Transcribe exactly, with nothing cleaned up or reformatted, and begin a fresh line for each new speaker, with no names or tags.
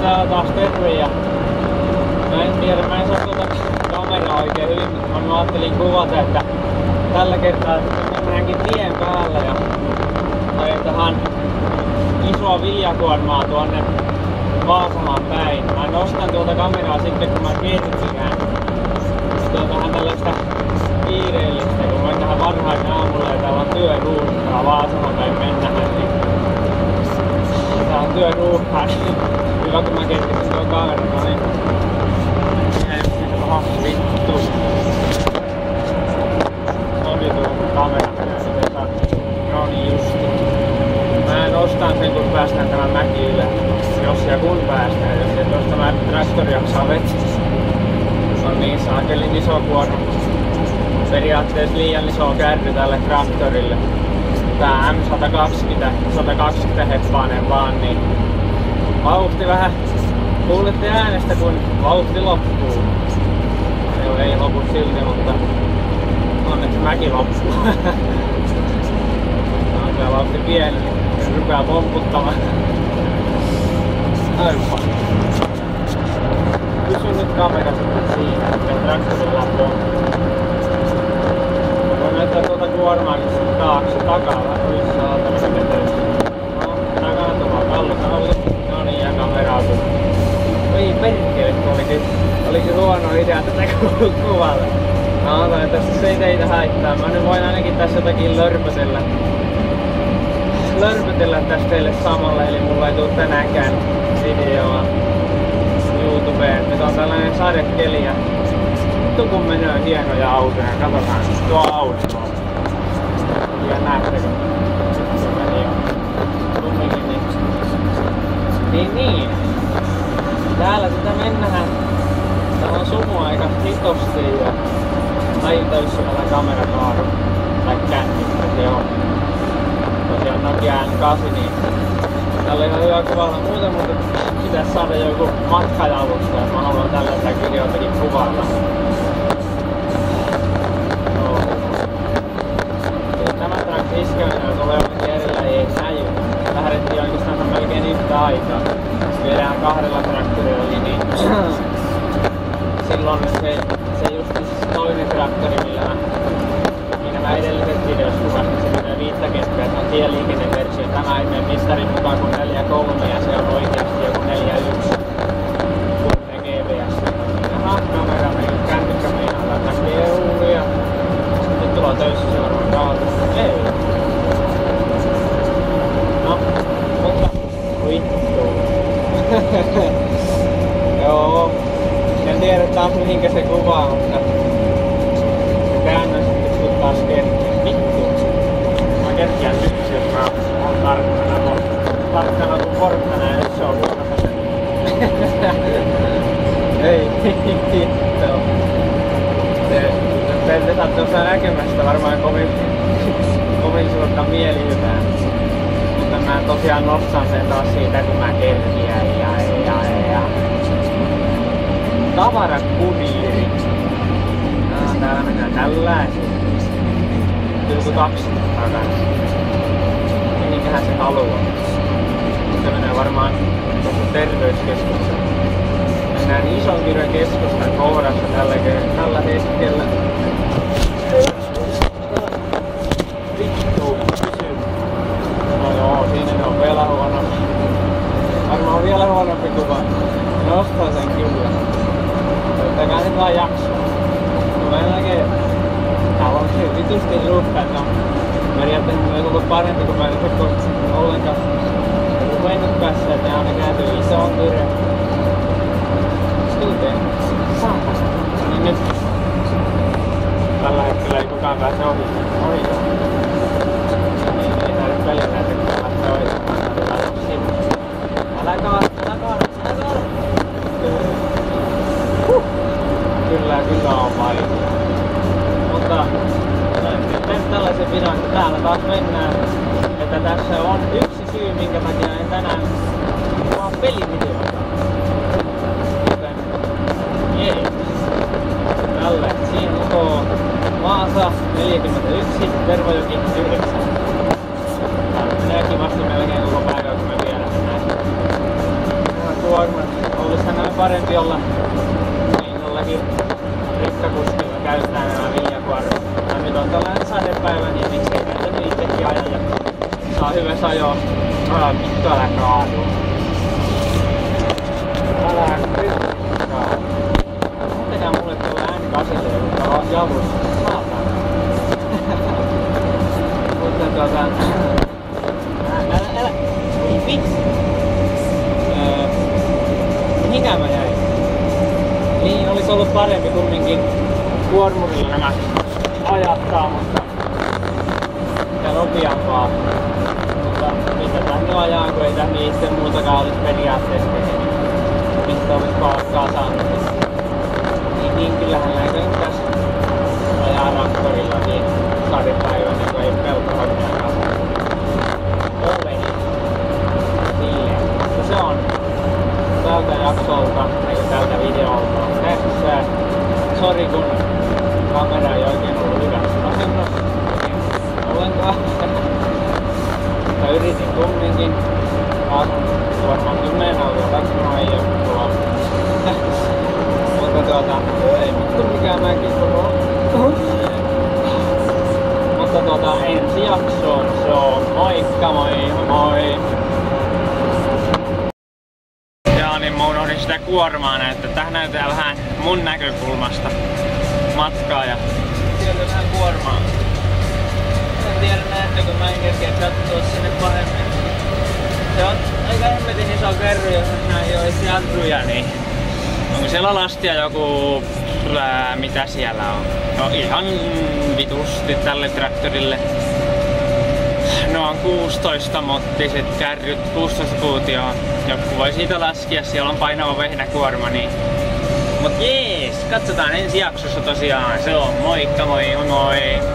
täällä taas terve ja mä en tiedä, mä en saa tuota kameraa oikein hyvin, mutta mä ajattelin kuvata, että tällä kertaa mennäänkin tien päällä ja ajetaan isoa viljakuormaa tuonne Vaasamaan päin. Mä nostan tuota kameraa sitten kun mä kerkikään. Se on vähän tällaista kiireellistä, kun mä tähän varhain aamulla ja täällä on työruuhkaa Vaasamaan päin mennään, niin tää on työruuhkaa. Hyvä kun mä kerkisin tuon kameran, niin aha, vittu. Oli tuo kamera. No niin justi. Mä nostan sen kun päästään tämän mäki ylä. Jos ja kun päästään, jos ei tuosta mä traktori jaksaa vetsissä. Se on niin saakelin iso kuorma. Periaatteessa liian iso kärry tälle traktorille. Tää M sata kaksikymmentä, sata kaksikymmentä heppainen vaan, niin vauhti vähän kuulette äänestä kun vauhti loppuu. Joo, ei lopu silti, mutta onneksi mäki loppuu. On tää vauhti pieni, niin rupea pomputtamaan. Aivan. Pysy nyt kamera sitten siinä, että traktorilla on. Voin näyttää tuota kuormaakin sitten taakse takaa. Ui saatana se veteys. No, takana tuolla kallokalli. No niin, ja kameraa tuli. Oi perkele, kun olikin, olikin huono idea tätä kuvata. No, tai tässä se ei teitä haittaa. Mä nyt voin ainakin tässä jotakin lörpötellä. Lörpötellä tästä teille samalla, eli mulla ei tuu tänäänkään videoa YouTubeen. Nyt on tällainen sadekeli ja vittu kun menee hienoja autoja. Katsotaan tuo auto. Ja näettekö? Kumminkin niin. Niin niin. Täällä sitä mennään. Täällä on sumu aika hitosti ja ajutöissymällä kamerakaaru. Tai kännykkä se on. Tosiaan Nokia N kahdeksan, niin täällä on ihan hyvä kuvalla muuten, mutta pitäis saada joku matkajalusta, jos mä haluan tällaisenkin jotakin kuvata. No. Tämä track iskeminen tulee jotenkin erillä ei säjy. Lähdettiin oikeastaan melkein yhtä aikaa. Jos viedään kahdella traktorilla, niin silloin se, se just toinen traktori, millä mä, millä mä edelliset videossa kuvasin, se menee viittäkenttä, että on tieliikenneversio. Tämä ei mene mistarin mukaan kuin neljä kolme ja se on oikeasti joku neljä yksi. kolme G B S. Aha, kamera meillä, kännykkä meillä, laittaa keulia. Nyt tullaan töissä se varmaan kaatuu. Ei. No, mutta vittu. Joo. En tiedä taas mihinkä se kuvaa, mutta käännän sitten kun taas kerkkiä. Vittu. Mä kerkkiän nyt, jos mä oon tarkkana kun tarkkana kun porkkana ja nyt se on huonossa sen. Ei vittu. Te ette saa tuossa näkemästä varmaan kovin, kovin suurta mielihyvää. Mutta mä tosiaan nostan sen taas siitä kun mä kerkiän ja ja ja. Tavarakuriiri. Ah, täällä mennään tällaisin. Joku taksi takaisin. Mihinkähän se haluaa. Se menee varmaan tuossa terveyskeskuksessa. Mennään Isonkyrön keskustan kohdassa tällä, tällä hetkellä. Vittu, kysy. No joo, siinä on vielä huonompi. Varmaan vielä huonompi kuva. Nostaa sen kyllä. Ottakaa nyt vaan jaksoa. Tulee melkein... Täällä on se vitusti ruuhka, että on periaatteessa on ollut parempi, kun mä en ole ollenkaan ruvennut päässä, että ne aina kääntyy isoon tyreen. Sitten saapasta. Niin nyt tällä hetkellä ei kukaan pääse ohi. Ohi joo. Niin ei tarvitse välillä näitä, kun päästä ohi. Älä sinne. Älä kaada, älä kaada, älä kaada. Huh. Kyllä, kyllä on vaikea. Mutta nyt tällaisen videon, että täällä taas mennään. Että tässä on yksi syy, minkä takia en tänään kuvaa pelivideota. kuorman. Olisihan nämä parempi olla niin jollakin rikkakuskilla käyttää nämä viljakuormat. Ja nyt on tällainen sadepäivä, niin miksei näitä nyt itsekin ajan ja saa hyvässä ajoa. Älä vittu, älä kaadu. Älä vittu kaadu. Muuttekaa mulle tuolla äänikasille, joka on jalussa. Saatana. Mutta tuota... Älä, älä, ei vitsi. Öö, mihinkään mä jäin? Niin, olisi ollut parempi kumminkin kuormurilla nämä ajattaa, mutta ja nopeampaa. Mutta mitä tänne ajaa, kun ei tänne itse muutakaan olisi periaatteessa tehnyt. Mistä olisi palkkaa saanut. Niin, niin kyllähän näköinkäs ajaa raktorilla niin sadepäivänä, kun ei peltohakkeakaan ole. Silleen. Mutta se on tältä jaksolta, eikä tältä videolta. Tässä. Sori kun kamera ei oikein ollut hyvässä asennossa. Ollenkaan. Mutta yritin kumminkin. Asun varmaan kymmenen autoa takana ei ole tulossa. Mutta tuota, ei vittu mikään mäkin koko. Mutta tuota, ensi jaksoon se on moikka moi moi! Jaa, niin mä unohdin sitä kuormaa näyttää. Tähän näytetään vähän mun näkökulmasta matkaa ja sieltä vähän kuormaa. En tiedä näettekö, mä en kerkeä katsoa sinne paremmin. Se on aika hemmetin iso kerry, jos näin ei olisi jarruja, niin onko siellä lastia joku, ää, mitä siellä on? No ihan vitusti tälle traktorille. No on kuusitoista mottiset kärryt, kuusitoista kuutioa. Joku voi siitä laskea, siellä on painava vehnäkuorma, niin... Mut jees, katsotaan ensi jaksossa tosiaan. Se on moikka moi moi moi!